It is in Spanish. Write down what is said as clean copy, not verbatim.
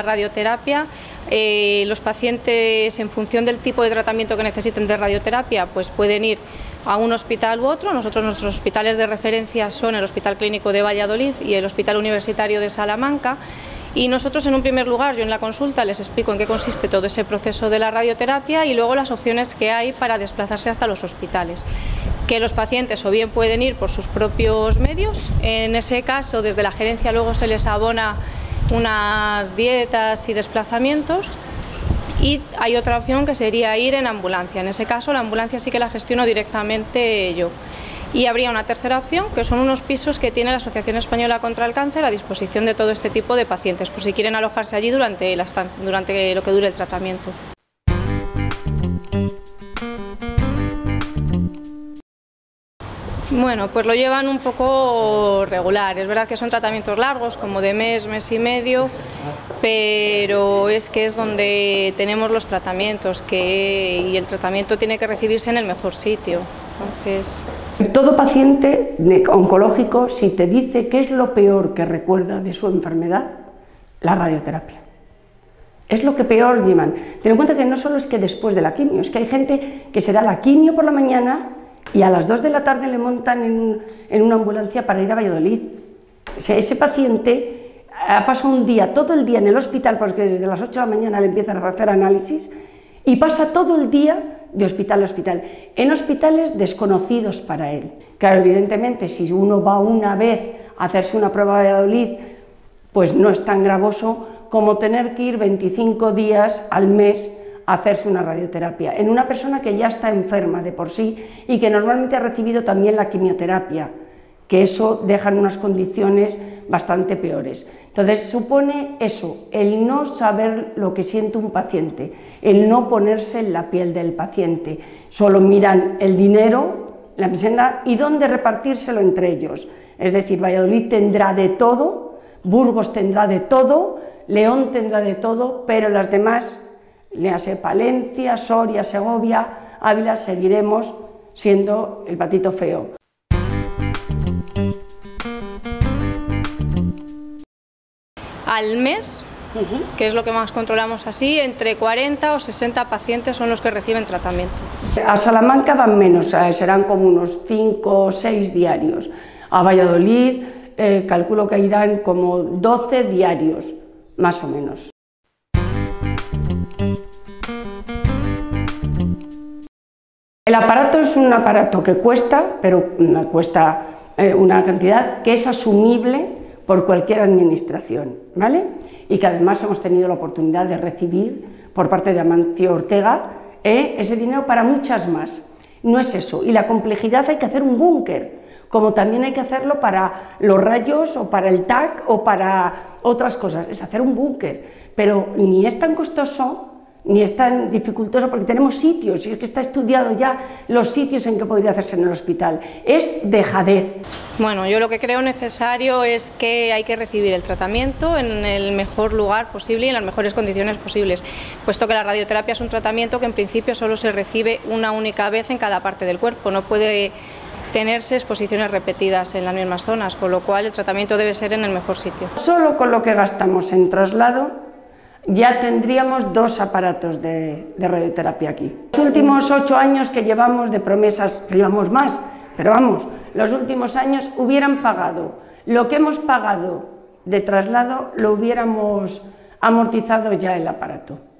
la radioterapia. Los pacientes, en función del tipo de tratamiento que necesiten de radioterapia, pues pueden ir a un hospital u otro. Nuestros hospitales de referencia son el Hospital Clínico de Valladolid y el Hospital Universitario de Salamanca. Y nosotros, en un primer lugar, yo en la consulta les explico en qué consiste todo ese proceso de la radioterapia y luego las opciones que hay para desplazarse hasta los hospitales. Que los pacientes o bien pueden ir por sus propios medios, en ese caso desde la gerencia luego se les abona unas dietas y desplazamientos, y hay otra opción que sería ir en ambulancia. En ese caso la ambulancia sí que la gestiono directamente yo. Y habría una tercera opción, que son unos pisos que tiene la Asociación Española contra el Cáncer a disposición de todo este tipo de pacientes, por si quieren alojarse allí durante lo que dure el tratamiento. Bueno, pues lo llevan un poco regular. Es verdad que son tratamientos largos, como de mes y medio, pero es que es donde tenemos los tratamientos y el tratamiento tiene que recibirse en el mejor sitio. Entonces... Todo paciente oncológico, si te dice qué es lo peor que recuerda de su enfermedad, la radioterapia. Es lo que peor llevan. Ten en cuenta que no solo es que después de la quimio, es que hay gente que se da la quimio por la mañana y a las 2 de la tarde le montan en una ambulancia para ir a Valladolid. O sea, ese paciente ha pasado un día, todo el día en el hospital, porque desde las 8 de la mañana le empiezan a hacer análisis, y pasa todo el día de hospital a hospital, en hospitales desconocidos para él. Claro, evidentemente, si uno va una vez a hacerse una prueba de Valladolid, pues no es tan gravoso como tener que ir 25 días al mes a hacerse una radioterapia, en una persona que ya está enferma de por sí y que normalmente ha recibido también la quimioterapia, que eso deja en unas condiciones bastante peores. Entonces supone eso, el no saber lo que siente un paciente, el no ponerse en la piel del paciente, solo miran el dinero, la presenta y dónde repartírselo entre ellos. Es decir, Valladolid tendrá de todo, Burgos tendrá de todo, León tendrá de todo, pero las demás, léase Palencia, Soria, Segovia, Ávila, seguiremos siendo el patito feo. Al mes, que es lo que más controlamos así, entre 40 o 60 pacientes son los que reciben tratamiento. A Salamanca van menos, serán como unos 5 o 6 diarios. A Valladolid calculo que irán como 12 diarios, más o menos. El aparato es un aparato que cuesta, pero cuesta una cantidad que es asumible por cualquier administración, ¿vale? Y que además hemos tenido la oportunidad de recibir por parte de Amancio Ortega ese dinero para muchas más. No es eso, y la complejidad hay que hacer un búnker, como también hay que hacerlo para los rayos o para el TAC o para otras cosas, es hacer un búnker, pero ni es tan costoso ni es tan dificultoso porque tenemos sitios, y es que está estudiado ya los sitios en que podría hacerse en el hospital. Es dejadez. Bueno, yo lo que creo necesario es que hay que recibir el tratamiento en el mejor lugar posible y en las mejores condiciones posibles, puesto que la radioterapia es un tratamiento que en principio solo se recibe una única vez en cada parte del cuerpo, no puede tenerse exposiciones repetidas en las mismas zonas, con lo cual el tratamiento debe ser en el mejor sitio. Solo con lo que gastamos en traslado ya tendríamos 2 aparatos de radioterapia aquí. Los últimos 8 años que llevamos de promesas, que llevamos más, pero vamos, los últimos años hubieran pagado lo que hemos pagado de traslado, lo hubiéramos amortizado ya el aparato.